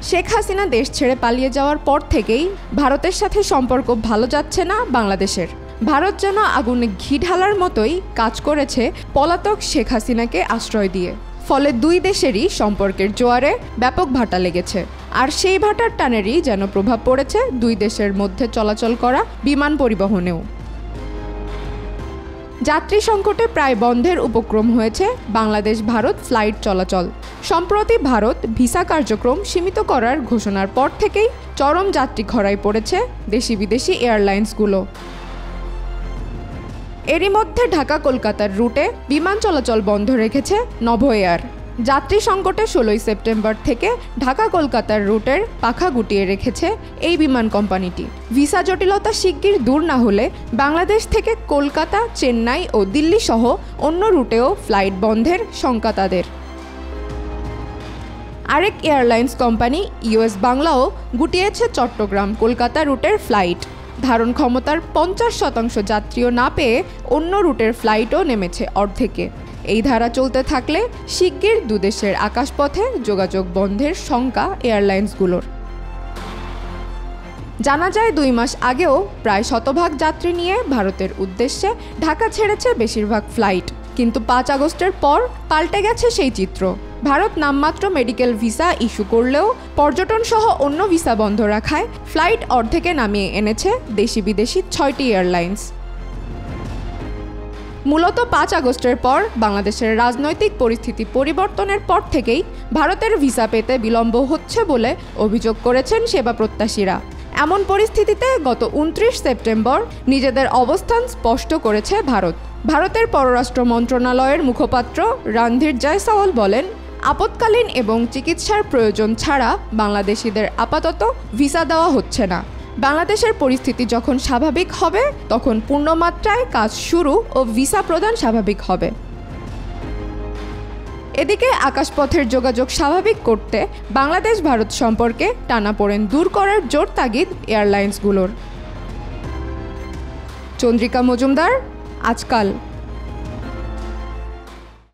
শেখ হাসিনা দেশ ছেড়ে পালিয়ে যাওয়ার পর থেকেই ভারতের সাথে সম্পর্ক ভালো যাচ্ছে না বাংলাদেশের। ভারত যেন আগুনে ঘি ঢালার মতোই কাজ করেছে পলাতক শেখ হাসিনাকে আশ্রয় দিয়ে। ফলে দুই দেশেরই সম্পর্কের জোয়ারে ব্যাপক ভাটা লেগেছে। আর সেই ভাটার টানেরই যেন প্রভাব পড়েছে দুই দেশের মধ্যে চলাচল করা বিমান পরিবহনেও। যাত্রী সংকটে প্রায় বন্ধের উপক্রম হয়েছে বাংলাদেশ ভারত ফ্লাইট চলাচল। সম্প্রতি ভারত ভিসা কার্যক্রম সীমিত করার ঘোষণার পর থেকেই চরম যাত্রী খরায় পড়েছে দেশি বিদেশি এয়ারলাইন্সগুলো। এরই মধ্যে ঢাকা কলকাতার রুটে বিমান চলাচল বন্ধ রেখেছে নভো এয়ার। যাত্রী সংকটে 16 সেপ্টেম্বর থেকে ঢাকা কলকাতার রুটের পাখা গুটিয়ে রেখেছে এই বিমান কোম্পানিটি। ভিসা জটিলতা শিগগির দূর না হলে বাংলাদেশ থেকে কলকাতা, চেন্নাই ও দিল্লি সহ অন্য রুটেও ফ্লাইট বন্ধের শঙ্কা তাদের। আরেক এয়ারলাইন্স কোম্পানি ইউএস বাংলাও গুটিয়েছে চট্টগ্রাম কলকাতা রুটের ফ্লাইট। ধারণ ক্ষমতার 50% যাত্রীও না পেয়ে অন্য রুটের ফ্লাইটও নেমেছে অর্ধেকে। এই ধারা চলতে থাকলে শিগগির দুদেশের আকাশপথে যোগাযোগ বন্ধের শঙ্কা এয়ারলাইন্সগুলোর। জানা যায় 2 মাস আগেও প্রায় শতভাগ যাত্রী নিয়ে ভারতের উদ্দেশ্যে ঢাকা ছেড়েছে বেশিরভাগ ফ্লাইট। কিন্তু 5 আগস্টের পর পাল্টে গেছে সেই চিত্র। ভারত নামমাত্র মেডিকেল ভিসা ইস্যু করলেও পর্যটন সহ অন্য ভিসা বন্ধ রাখায় ফ্লাইট অর্ধেকে নামিয়ে এনেছে দেশি বিদেশি 6টি এয়ারলাইন্স। মূলত 5 আগস্টের পর বাংলাদেশের রাজনৈতিক পরিস্থিতি পরিবর্তনের পর থেকেই ভারতের ভিসা পেতে বিলম্ব হচ্ছে বলে অভিযোগ করেছেন সেবা প্রত্যাশীরা। এমন পরিস্থিতিতে গত 29 সেপ্টেম্বর নিজেদের অবস্থান স্পষ্ট করেছে ভারত। ভারতের পররাষ্ট্র মন্ত্রণালয়ের মুখপাত্র রণধীর জয়সওয়াল বলেন, আপৎকালীন এবং চিকিৎসার প্রয়োজন ছাড়া বাংলাদেশিদের আপাতত ভিসা দেওয়া হচ্ছে না। বাংলাদেশের পরিস্থিতি যখন স্বাভাবিক হবে তখন পূর্ণমাত্রায় কাজ শুরু ও ভিসা প্রদান স্বাভাবিক হবে। এদিকে আকাশপথের যোগাযোগ স্বাভাবিক করতে বাংলাদেশ ভারত সম্পর্কে টানাপোড়েন দূর করার জোর তাগিদ এয়ারলাইন্সগুলোর। চন্দ্রিকা মজুমদার, আজকাল।